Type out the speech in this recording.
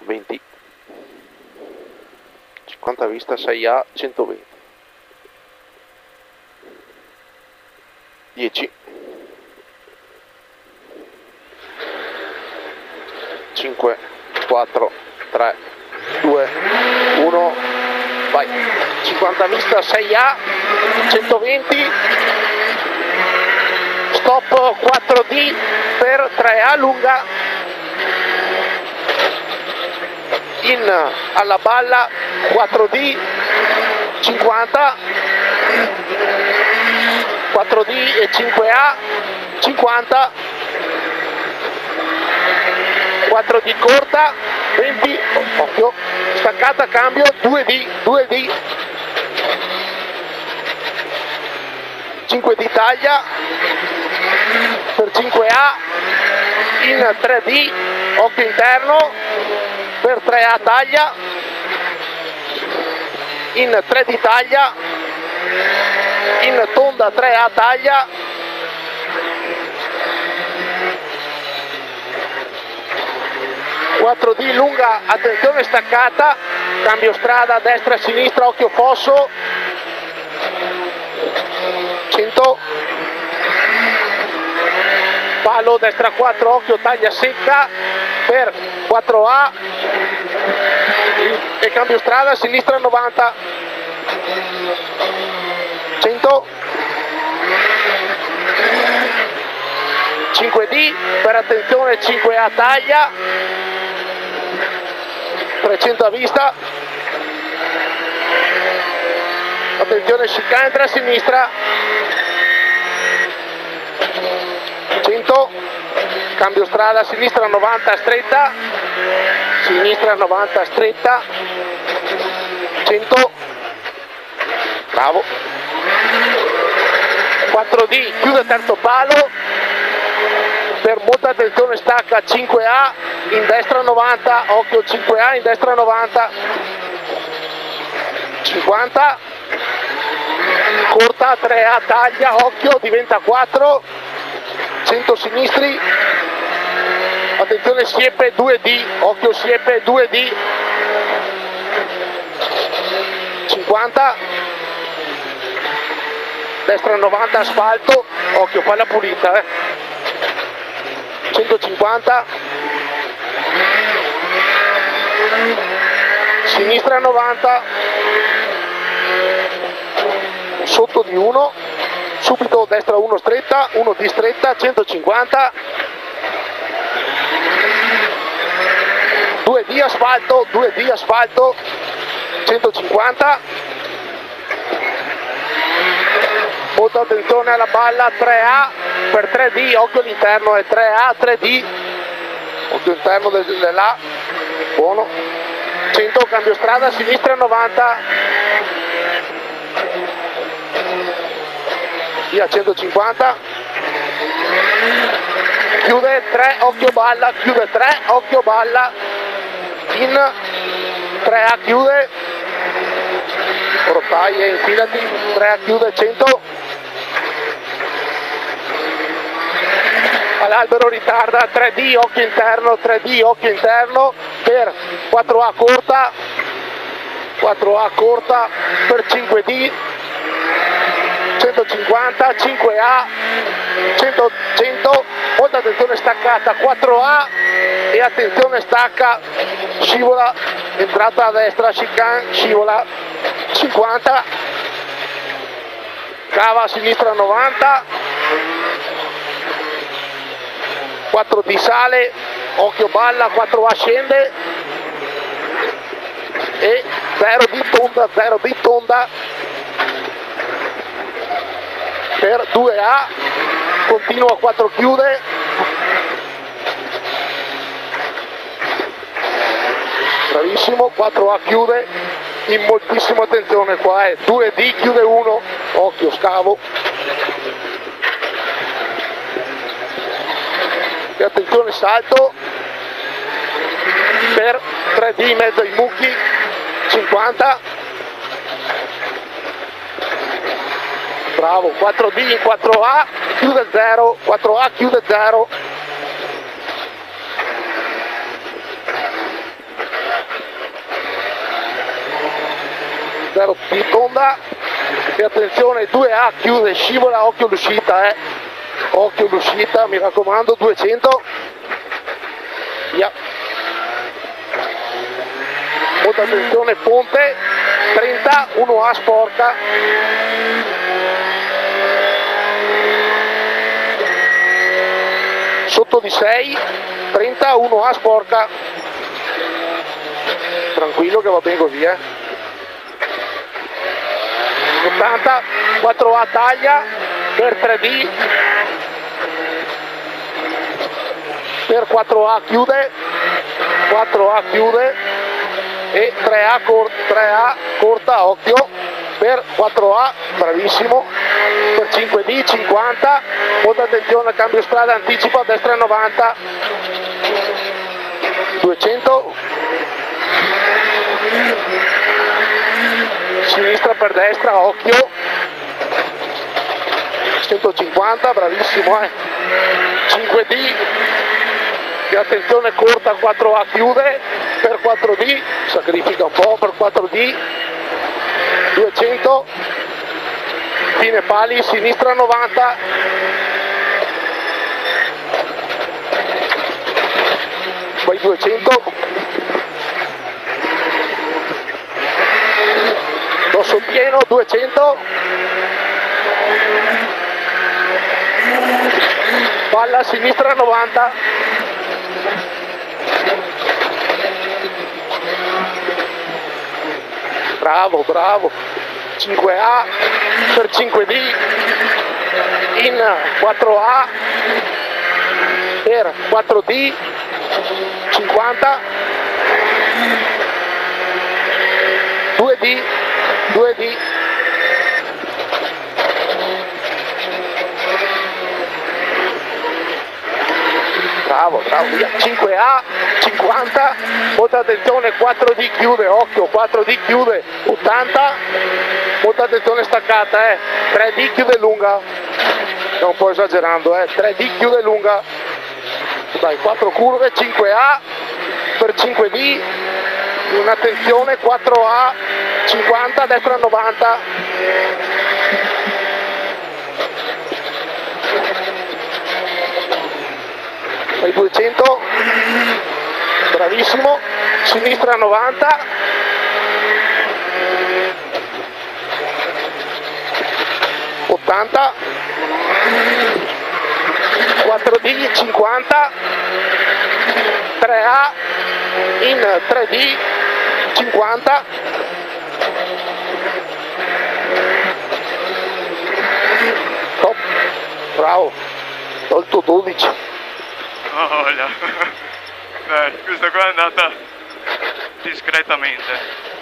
20. 50 vista 6A 120. 10. 5, 4, 3, 2, 1, vai. 50 vista 6A 120. Stop 4D per 3A lunga. In alla balla 4D 50, 4D e 5A 50, 4D corta 20, occhio, staccata cambio 2D 5D taglia per 5A in 3D, occhio interno per 3A taglia, in 3D taglia, in tonda 3A taglia, (4D) lunga, attenzione staccata, cambio strada a destra e a sinistra, occhio fosso, 100, palo destra 4, occhio taglia secca per 4A e cambio strada a sinistra 90, 100, 5D per attenzione 5A taglia, 300 a vista, attenzione chicane entra a sinistra, 100, cambio strada a sinistra 90 stretta, sinistra 90 stretta, 100, bravo, 4D chiude terzo palo, per molta attenzione stacca 5A in destra 90, occhio 5A in destra 90, 50, corta 3A taglia, occhio diventa 4, 100 sinistri, attenzione siepe 2D, occhio siepe 2D, 50, destra 90 asfalto, occhio palla pulita, 150, sinistra 90, sotto di 1, subito destra 1 stretta, 1 di stretta, 150, 2D asfalto, 2D asfalto, 150, molta attenzione alla balla, 3A per 3D, occhio all'interno è 3A, 3D, occhio interno dell'A, buono, 100, cambio strada a sinistra 90, via 150, chiude 3, occhio balla, chiude 3, occhio balla, in 3A chiude, rotaia, infilati, 3A chiude 100, all'albero ritarda 3D, occhio interno, 3D, occhio interno, per 4A corta, 4A corta, per 5D, 150, 5A, 100, 100, molta attenzione staccata, 4A e attenzione stacca, scivola, entrata a destra, chicane, scivola, 50, cava a sinistra 90, 4D sale, occhio balla, 4A scende e 0D tonda per 2A, continua 4 chiude, bravissimo, 4A chiude, in moltissima attenzione qua è 2D chiude 1, occhio scavo, e attenzione salto per 3D in mezzo ai mucchi, 50, bravo, 4D in 4A chiude 0, 4A chiude 0, 0 di tonda, e attenzione 2A chiude, scivola, occhio l'uscita, occhio l'uscita, mi raccomando, 200, via, molta attenzione, ponte, 30, 1A sporca, sotto di 6, 30, 1A sporca, tranquillo che va bene così, 80, 4A taglia, per 3D, per 4A chiude, 4A chiude, e 3A corta, occhio, per 4A, bravissimo, per 5D, 50, molta attenzione, cambio strada, anticipo a destra 90, 200, sinistra per destra, occhio, 150, bravissimo, 5D, e attenzione corta, 4A chiude, per 4D, sacrifica un po', per 4D, 200, fine pali, sinistra 90, poi 200, dosso pieno, 200, palla sinistra 90, bravo, bravo, 5A per 5D, in 4A per 4D, 50, 2D, 2D, bravo, bravo, via, 5A, 50, molta attenzione, 4D chiude, occhio, 4D chiude, 80, molta attenzione staccata, 3D chiude lunga, sto un po' esagerando, 3D chiude lunga, dai, 4 curve, 5A per 5D, un'attenzione, 4A, 50, destra 90, ai 200, bravissimo, sinistra 90, '80, 4D, 50, 3A, in 3D, 50, top, bravo, tolto 12. Oh, dai, questa qua è andata discretamente.